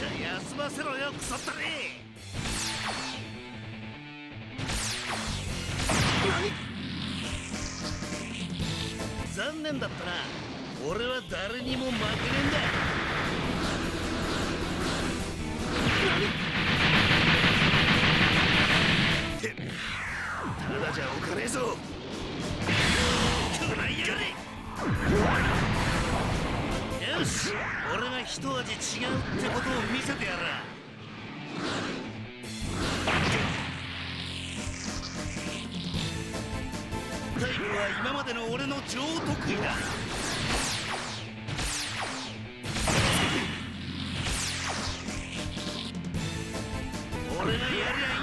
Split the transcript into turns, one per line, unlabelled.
しゃ休ませろよクソったれ。残念だったな。俺は誰にも負けねえんだ。ただじゃおかねえぞ。食らいやがれ。よし、俺が一味違うってことを見せてやら。タイプは今までの俺の超得意だ。俺がやりゃいい